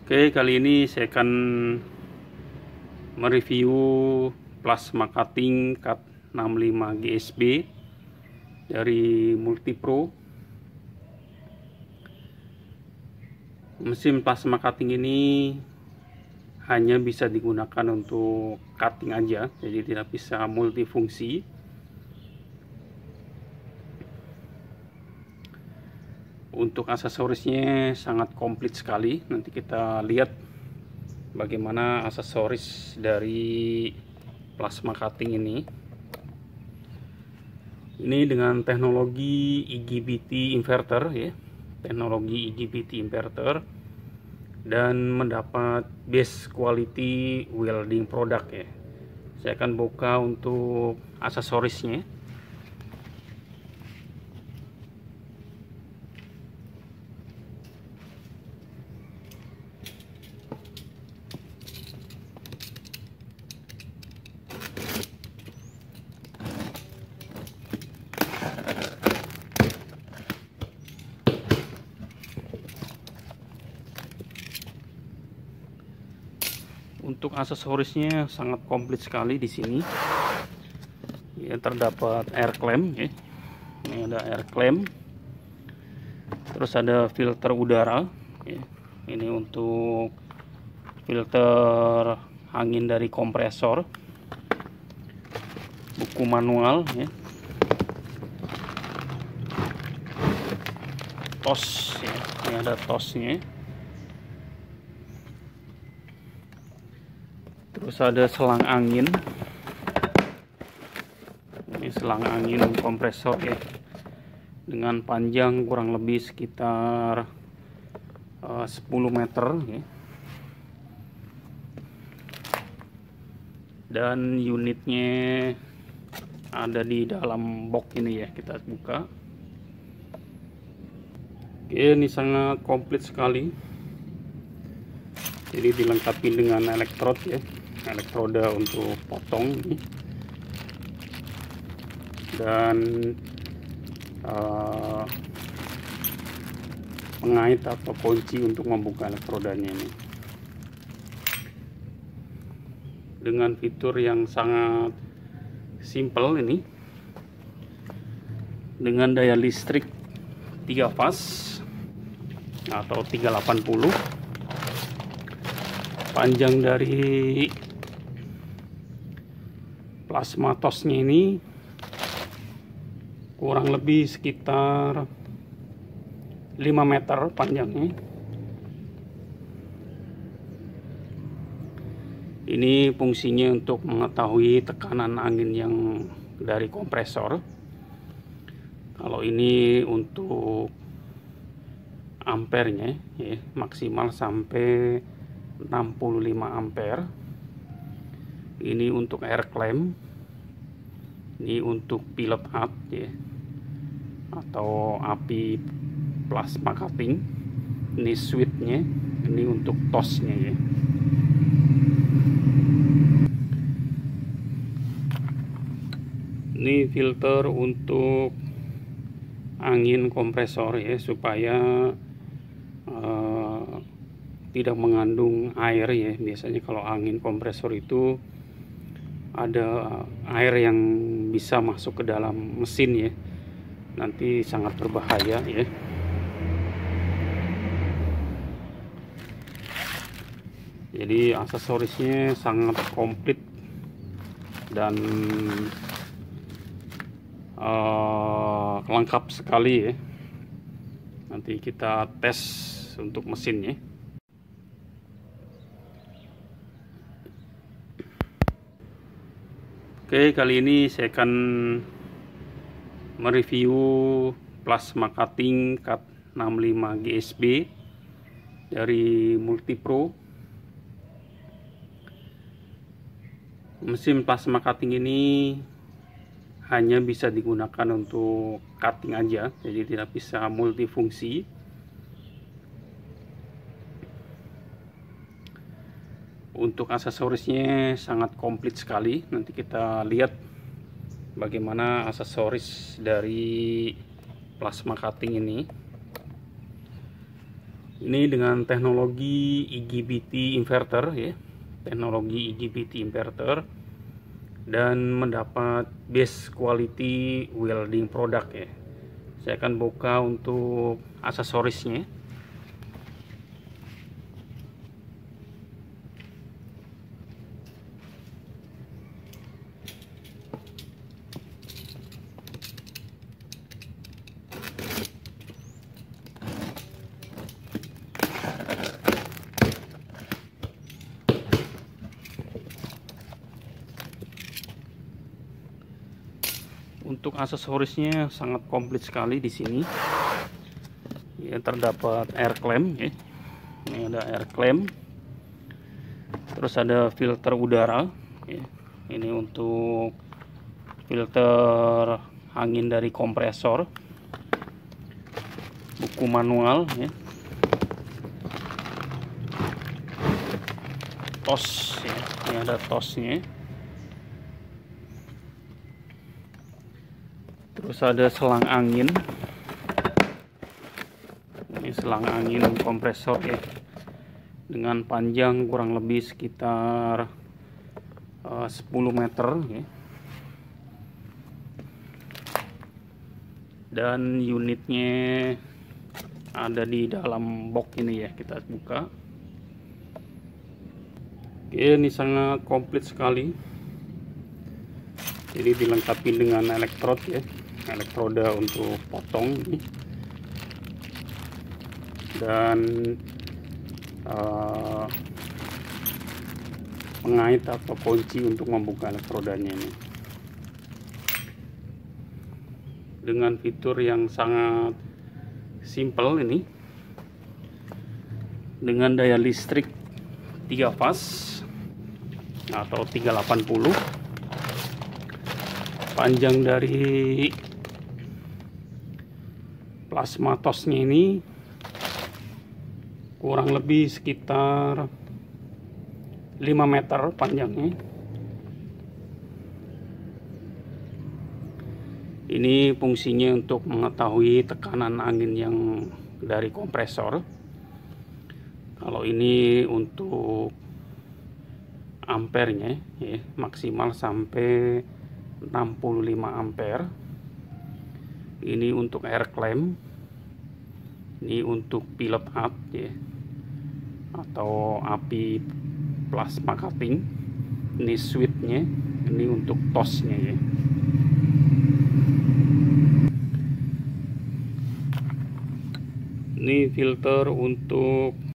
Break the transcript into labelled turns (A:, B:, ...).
A: Oke, kali ini saya akan mereview plasma cutting Cut 65 GSB dari Multipro. Mesin plasma cutting ini hanya bisa digunakan untuk cutting aja, jadi tidak bisa multifungsi. Untuk aksesorisnya sangat komplit sekali. Nanti kita lihat bagaimana aksesoris dari plasma cutting ini. Ini dengan teknologi IGBT inverter ya, teknologi IGBT inverter, dan mendapat best quality welding product ya. Saya akan buka untuk aksesorisnya. Untuk aksesorisnya sangat komplit sekali di sini. Ya, terdapat air clamp ya. Ini ada air clamp. Terus ada filter udara ya. Ini untuk filter angin dari kompresor. Buku manual ya. Tos ya. Ini ada tosnya. Terus ada selang angin. Ini selang angin kompresor ya, dengan panjang kurang lebih sekitar 10 meter ya. Dan unitnya ada di dalam box ini ya, kita buka. Oke, ini sangat komplit sekali. Jadi dilengkapi dengan elektrod ya, elektroda untuk potong ini. Dan pengait atau kunci untuk membuka elektrodanya ini, dengan fitur yang sangat simple ini, dengan daya listrik 3 fase atau 380. Panjang dari plasma tosnya ini kurang lebih sekitar 5 meter panjangnya. Ini fungsinya untuk mengetahui tekanan angin yang dari kompresor. Kalau ini untuk ampernya ya, maksimal sampai 65 ampere. Ini untuk air clamp. Ini untuk pilot up ya, atau api plasma cutting. Ini switchnya. Ini untuk tosnya ya. Ini filter untuk angin kompresor ya, supaya tidak mengandung air ya. Biasanya kalau angin kompresor itu ada air yang bisa masuk ke dalam mesin ya, nanti sangat berbahaya ya. Jadi aksesorisnya sangat komplit dan lengkap sekali ya. Nanti kita tes untuk mesinnya. Oke, kali ini saya akan mereview plasma cutting Cut 65 GSB dari Multipro. Mesin plasma cutting ini hanya bisa digunakan untuk cutting aja, jadi tidak bisa multifungsi. Untuk aksesorisnya sangat komplit sekali. Nanti kita lihat bagaimana aksesoris dari plasma cutting ini. Ini dengan teknologi IGBT inverter ya, teknologi IGBT inverter, dan mendapat best quality welding product ya. Saya akan buka untuk aksesorisnya. Untuk aksesorisnya sangat komplit sekali di sini. Ya, terdapat air clamp ya. Ini ada air clamp. Terus ada filter udara ya. Ini untuk filter angin dari kompresor. Buku manual ya. Tos ya. Ini ada tosnya. Terus ada selang angin. Ini selang angin kompresor ya, dengan panjang kurang lebih sekitar 10 meter ya. Dan unitnya ada di dalam box ini ya, kita buka. Oke, ini sangat komplit sekali. Jadi dilengkapi dengan elektrod ya, elektroda untuk potong ini. Dan pengait atau kunci untuk membuka elektrodanya ini, dengan fitur yang sangat simple ini, dengan daya listrik 3 fase atau 380. Panjang dari plasma tosnya ini kurang lebih sekitar 5 meter panjangnya. Ini fungsinya untuk mengetahui tekanan angin yang dari kompresor. Kalau ini untuk ampernya ya, maksimal sampai 65 ampere. Ini untuk air clamp. Ini untuk pilot up ya, atau api plasma cutting. Ini switchnya, ini untuk tosnya ya. Ini filter untuk